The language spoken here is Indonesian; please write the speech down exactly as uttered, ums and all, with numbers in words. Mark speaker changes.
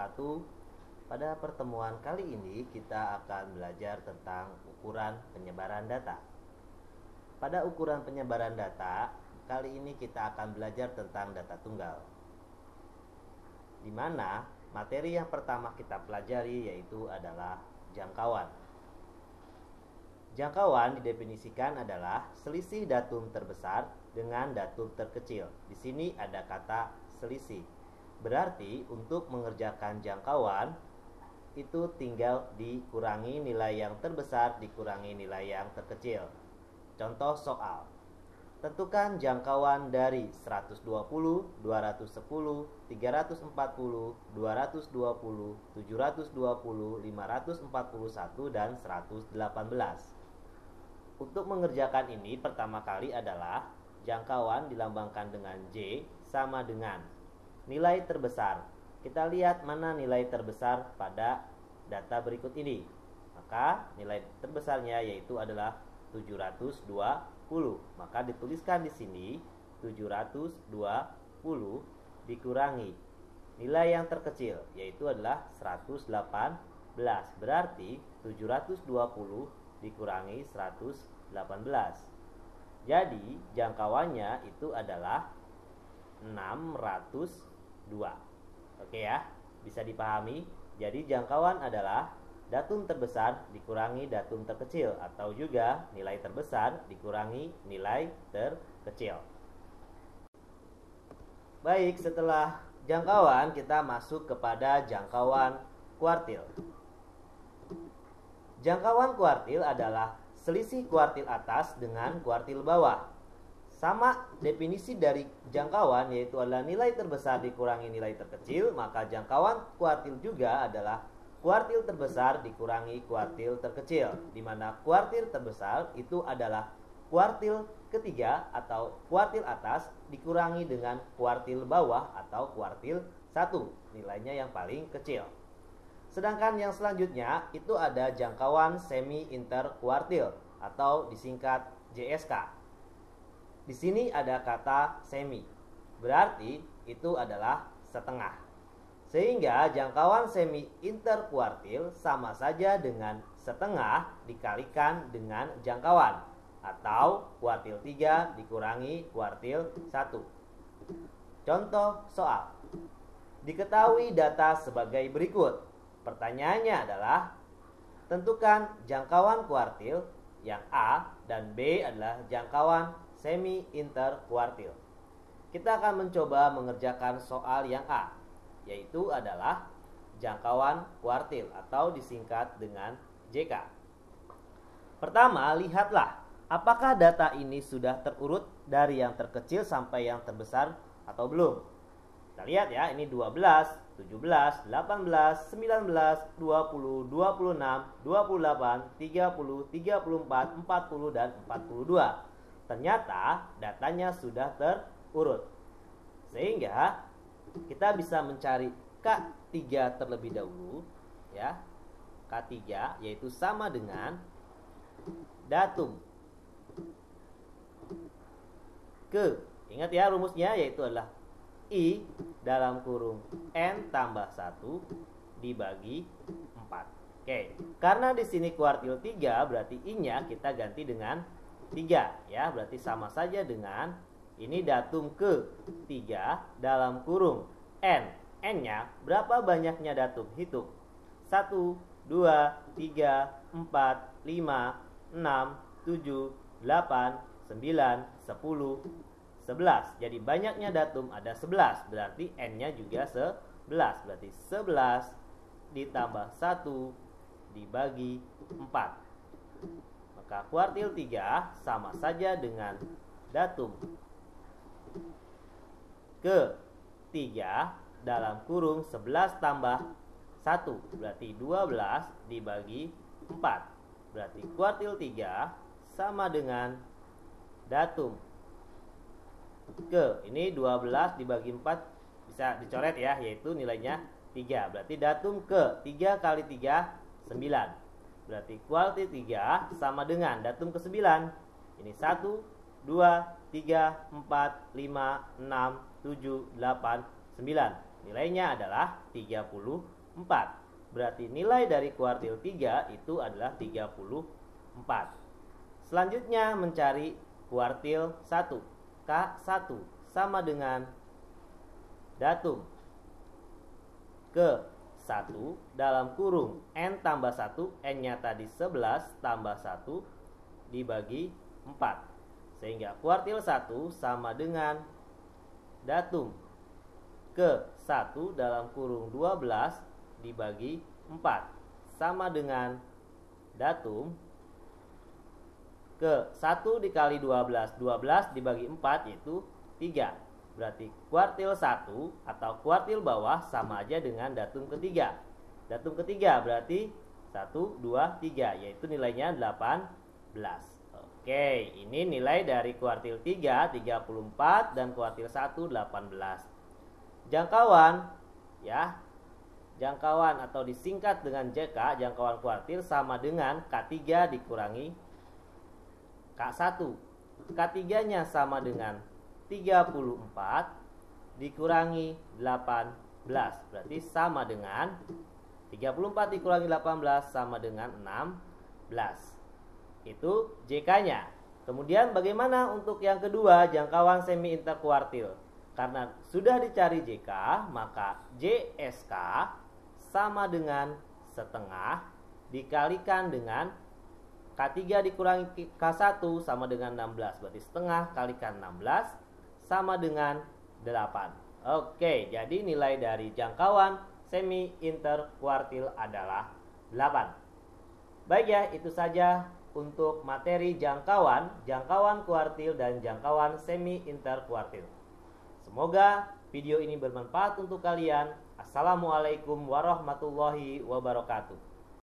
Speaker 1: wabarakatuh. Pada pertemuan kali ini kita akan belajar tentang ukuran penyebaran data. Pada ukuran penyebaran data, kali ini kita akan belajar tentang data tunggal, di mana materi yang pertama kita pelajari yaitu adalah jangkauan. Jangkauan didefinisikan adalah selisih datum terbesar dengan datum terkecil. Di sini ada kata selisih. Berarti untuk mengerjakan jangkauan itu tinggal dikurangi nilai yang terbesar dikurangi nilai yang terkecil. Contoh soal. Tentukan jangkauan dari seratus dua puluh, dua ratus sepuluh, tiga ratus empat puluh, dua ratus dua puluh, tujuh ratus dua puluh, lima ratus empat puluh satu, dan seratus delapan belas. Untuk mengerjakan ini pertama kali adalah jangkauan dilambangkan dengan J sama dengan nilai terbesar. Kita lihat mana nilai terbesar pada data berikut ini. Maka nilai terbesarnya yaitu adalah tujuh ratus dua puluh. Maka dituliskan di sini tujuh ratus dua puluh dikurangi nilai yang terkecil yaitu adalah seratus delapan belas. Berarti tujuh ratus dua puluh dikurangi seratus delapan belas. Jadi jangkauannya itu adalah enam ratus dua. Oke ya, bisa dipahami. Jadi jangkauan adalah datum terbesar dikurangi datum terkecil, atau juga nilai terbesar dikurangi nilai terkecil. Baik, setelah jangkauan kita masuk kepada jangkauan kuartil. Jangkauan kuartil adalah selisih kuartil atas dengan kuartil bawah. Sama definisi dari jangkauan, yaitu adalah nilai terbesar dikurangi nilai terkecil. Maka jangkauan kuartil juga adalah kuartil terbesar dikurangi kuartil terkecil, di mana kuartil terbesar itu adalah kuartil ketiga atau kuartil atas dikurangi dengan kuartil bawah atau kuartil satu, nilainya yang paling kecil. Sedangkan yang selanjutnya itu ada jangkauan semi interkuartil atau disingkat J S K. Di sini ada kata semi, berarti itu adalah setengah. Sehingga jangkauan semi interkuartil sama saja dengan setengah dikalikan dengan jangkauan, atau kuartil tiga dikurangi kuartil satu. Contoh soal. Diketahui data sebagai berikut. Pertanyaannya adalah tentukan jangkauan kuartil yang A dan B adalah jangkauan semi interkuartil. Kita akan mencoba mengerjakan soal yang A, yaitu adalah jangkauan kuartil atau disingkat dengan J K. Pertama, lihatlah apakah data ini sudah terurut dari yang terkecil sampai yang terbesar atau belum. Kita lihat ya, ini dua belas, tujuh belas, delapan belas, sembilan belas, dua puluh, dua puluh enam, dua puluh delapan, tiga puluh, tiga puluh empat, empat puluh, dan empat puluh dua. Ternyata datanya sudah terurut. Sehingga kita bisa mencari K tiga terlebih dahulu ya. K tiga yaitu sama dengan datum ke, ingat ya rumusnya, yaitu adalah I dalam kurung N tambah satu dibagi empat. Oke, karena di sini kuartil tiga berarti I-nya kita ganti dengan tiga ya, berarti sama saja dengan ini datum ke tiga dalam kurung N. N-nya berapa banyaknya datum? Hitung. satu, dua, tiga, empat, lima, enam, tujuh, delapan, sembilan, sepuluh, sebelas. Jadi banyaknya datum ada sebelas, berarti N-nya juga sebelas. Berarti sebelas ditambah satu dibagi empat. Maka kuartil tiga sama saja dengan datum ke tiga dalam kurung sebelas tambah satu, berarti dua belas dibagi empat. Berarti kuartil tiga sama dengan datum ke, ini dua belas dibagi empat bisa dicoret ya, yaitu nilainya tiga. Berarti datum ke tiga kali tiga, sembilan. Berarti kuartil tiga sama dengan datum ke sembilan. Ini satu, dua, tiga, empat, lima, enam, tujuh, delapan, sembilan. Nilainya adalah tiga puluh empat. Berarti nilai dari kuartil tiga itu adalah tiga puluh empat. Selanjutnya mencari kuartil satu. K satu sama dengan datum ke satu dalam kurung N tambah satu, N-nya tadi sebelas tambah satu dibagi empat. Sehingga kuartil satu sama dengan datum ke satu dalam kurung dua belas dibagi empat sama dengan datum ke satu dikali dua belas, dua belas dibagi empat yaitu tiga. Berarti kuartil satu atau kuartil bawah sama aja dengan datum ketiga. Datum ketiga berarti satu, dua, tiga, yaitu nilainya delapan belas. Oke, ini nilai dari kuartil tiga, tiga puluh empat, dan kuartil satu, delapan belas. Jangkauan, ya, jangkauan atau disingkat dengan J K, jangkauan kuartil sama dengan K tiga dikurangi K satu. K tiga-nya sama dengan tiga puluh empat dikurangi delapan belas. Berarti sama dengan tiga puluh empat dikurangi delapan belas sama dengan enam belas. Itu J K-nya. Kemudian bagaimana untuk yang kedua, jangkauan semi interkuartil? Karena sudah dicari J K, maka J S K sama dengan setengah dikalikan dengan K tiga dikurangi K satu sama dengan enam belas. Berarti setengah kalikan enam belas sama dengan delapan. Oke, jadi nilai dari jangkauan semi interkuartil adalah delapan. Baik ya, itu saja untuk materi jangkauan, jangkauan kuartil dan jangkauan semi interkuartil. Semoga video ini bermanfaat untuk kalian. Assalamualaikum warahmatullahi wabarakatuh.